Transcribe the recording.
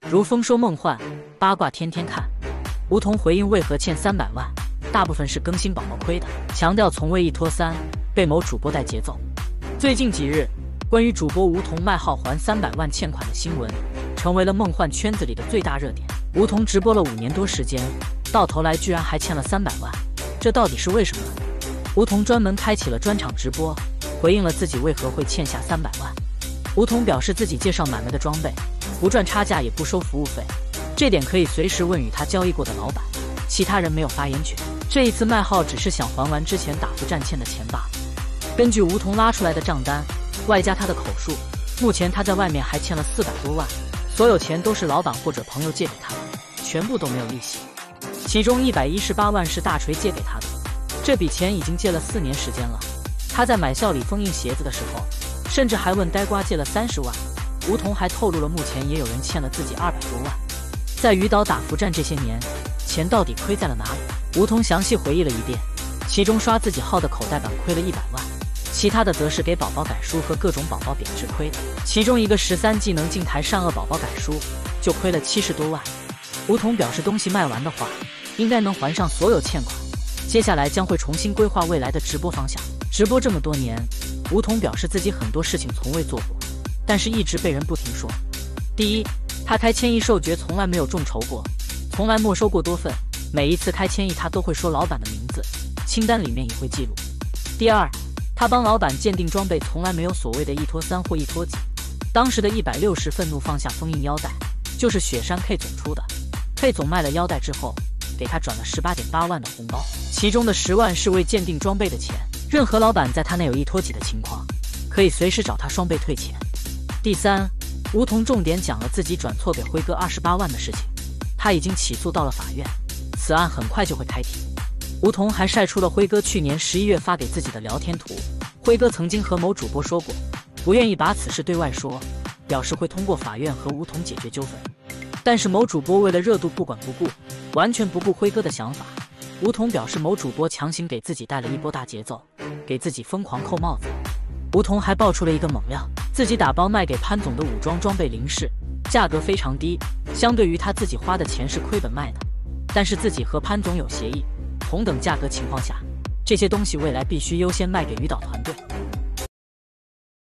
如丰收梦幻，八卦天天看。梧桐回应为何欠300万，大部分是更新宝宝亏的，强调从未一拖三，被某主播带节奏。最近几日，关于主播梧桐卖号还300万欠款的新闻，成为了梦幻圈子里的最大热点。梧桐直播了5年多时间，到头来居然还欠了300万，这到底是为什么呢？梧桐专门开启了专场直播，回应了自己为何会欠下300万。梧桐表示自己介绍买卖的装备，不赚差价也不收服务费，这点可以随时问与他交易过的老板，其他人没有发言权。这一次卖号只是想还完之前打服战欠的钱罢了。根据梧桐拉出来的账单，外加他的口述，目前他在外面还欠了400多万，所有钱都是老板或者朋友借给他的，全部都没有利息。其中118万是大锤借给他的，这笔钱已经借了4年时间了。他在买笑里封印鞋子的时候，甚至还问呆瓜借了30万。梧桐还透露了目前也有人欠了自己200多万。在鱼岛打服战这些年，钱到底亏在了哪里？梧桐详细回忆了一遍，其中刷自己号的口袋版亏了100万，其他的则是给宝宝改书和各种宝宝贬值亏的。其中一个13技能镜台善恶宝宝改书就亏了70多万。梧桐表示东西卖完的话，应该能还上所有欠款，接下来将会重新规划未来的直播方向。直播这么多年，梧桐表示自己很多事情从未做过，但是一直被人不停说。第一，他开千亿授爵从来没有众筹过，从来没收过多份，每一次开千亿他都会说老板的名字，清单里面也会记录。第二，他帮老板鉴定装备从来没有所谓的一拖三或一拖几，当时的160愤怒放下封印腰带就是雪山 K 总出的， K 总卖了腰带之后给他转了18.8万的红包，其中的10万是为鉴定装备的钱。任何老板在他那有一拖几的情况，可以随时找他双倍退钱。第三，梧桐重点讲了自己转错给辉哥28万的事情，他已经起诉到了法院，此案很快就会开庭。梧桐还晒出了辉哥去年11月发给自己的聊天图，辉哥曾经和某主播说过，不愿意把此事对外说，表示会通过法院和梧桐解决纠纷。但是某主播为了热度不管不顾，完全不顾辉哥的想法。梧桐表示某主播强行给自己带了一波大节奏，给自己疯狂扣帽子。梧桐还爆出了一个猛料，自己打包卖给潘总的武装装备零式，价格非常低，相对于他自己花的钱是亏本卖的，但是自己和潘总有协议，同等价格情况下，这些东西未来必须优先卖给鱼岛团队。